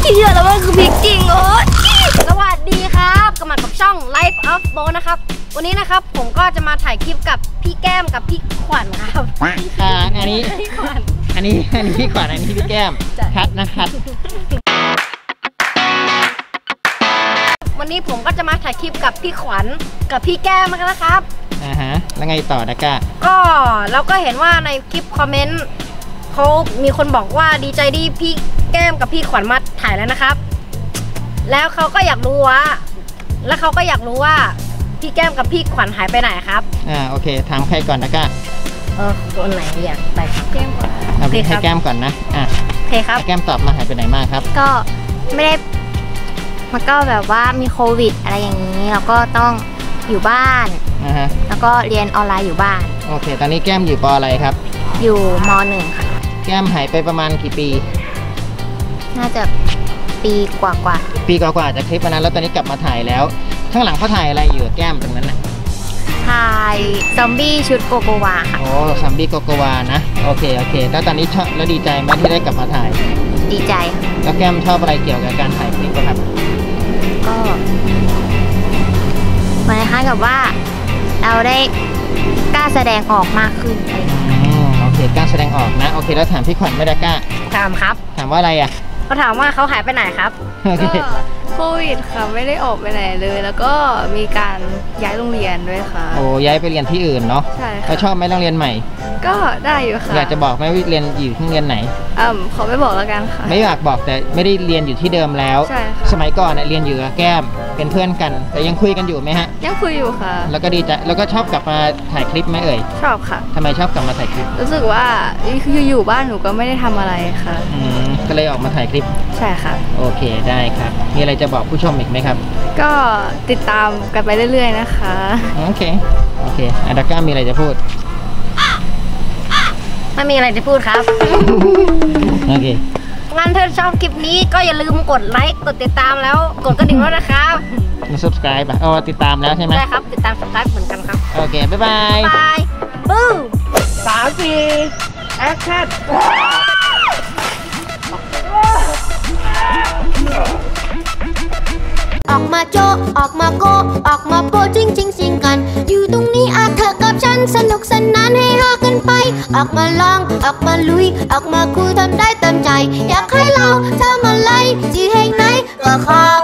เชื่อแล้วว่าคือพริกจริงโอ้สวัสดีครับกลับมากับช่อง Life of Bo นะครับวันนี้นะครับผมก็จะมาถ่ายคลิปกับพี่แก้มกับพี่ขวัญครับอันนี้พี่ขวัญอันนี้พี่แก้มคัดนะครับวันนี้ผมก็จะมาถ่ายคลิปกับพี่ขวัญกับพี่แก้มนะครับแล้วไงต่อนะก้าก็เราก็เห็นว่าในคลิปคอมเมนต์เขามีคนบอกว่าดีใจที่พี่แก้มกับพี่ขวัญมาถ่ายแล้วนะครับแล้วเขาก็อยากรู้ว่าพี่แก้มกับพี่ขวัญหายไปไหนครับโอเคถามใครก่อนนะก้าคนไหนอยากไปแก้มก่อนให้แก้มก่อนนะโอเคครับแก้มตอบมาหายไปไหนมาครับก็ไม่ได้มันก็แบบว่ามีโควิดอะไรอย่างนี้เราก็ต้องอยู่บ้านแล้วก็เรียนออนไลน์อยู่บ้านโอเคตอนนี้แก้มอยู่ป.อะไรครับอยู่ม.1 ค่ะแก้มหายไปประมาณกี่ปีน่าจะปีกว่าจากคลิปนั้นแล้วตอนนี้กลับมาถ่ายแล้วข้างหลังเขาถ่ายอะไรอยู่แก้มตรงนั้นน่ะถ่ายซอมบี้ชุดโกโกวาค่ะโอ้ซอมบี้โกโกวานะโอเคแล้วตอนนี้ชอบแล้วดีใจไหมที่ได้กลับมาถ่ายดีใจแล้วแก้มชอบอะไรเกี่ยวกับการถ่ายคลิปครับก็เหมือนคล้ายกับว่าเราได้กล้าแสดงออกมากขึ้นโอเคกล้าแสดงออกนะโอเคแล้วถามพี่ขวัญไม่ได้กล้าถามครับถามว่าอะไรเขาถามว่าเขาหายไปไหนครับโควิดค่ะไม่ได้ออกไปไหนเลยแล้วก็มีการย้ายโรงเรียนด้วยค่ะโอ้ย้ายไปเรียนที่อื่นเนาะใช่ค่ะแล้วชอบไหมโรงเรียนใหม่ก็ได้อยู่ค่ะอยากจะบอกไหมว่าเรียนอยู่ที่โรงเรียนไหนขอไม่บอกแล้วกันค่ะไม่อยากบอกแต่ไม่ได้เรียนอยู่ที่เดิมแล้วใช่ค่ะสมัยก่อนเรียนอยู่กับแก้มเป็นเพื่อนกันแต่ยังคุยกันอยู่ไหมฮะยังคุยอยู่ค่ะแล้วก็ดีใจแล้วก็ชอบกลับมาถ่ายคลิปไหมเอ่ยชอบค่ะทำไมชอบกลับมาถ่ายคลิปรู้สึกว่าอยู่บ้านหนูก็ไม่ได้ทำอะไรค่ะก็เลยออกมาถ่ายคลิปใช่ค่ะโอเคได้ครับมีอะไรจะบอกผู้ชมอีกไหมครับก็ติดตามกันไปเรื่อยๆนะคะโอเคดาก้ามีอะไรจะพูดไม่มีอะไรจะพูดครับโอเคงั้นถ้าชอบคลิปนี้ก็อย่าลืมกดไลค์กดติดตามแล้วกดกระดิ่งด้วยนะครับมา subscribe ติดตามแล้วใช่ไหมใช่ครับติดตาม subscribe เหมือนกันครับโอเคบ๊ายบายบู๊3-4 action ออกมาโจออกมาโกออกมาโปจริงกันอยู่ตรงนี้เธอกับฉันสนุกสนานให้ฮากันไปออกมาลองออกมาลุยออกมาคุยทำได้เต็มใจอยากให้เราทำอะไรที่แห่งไหนก็ขอ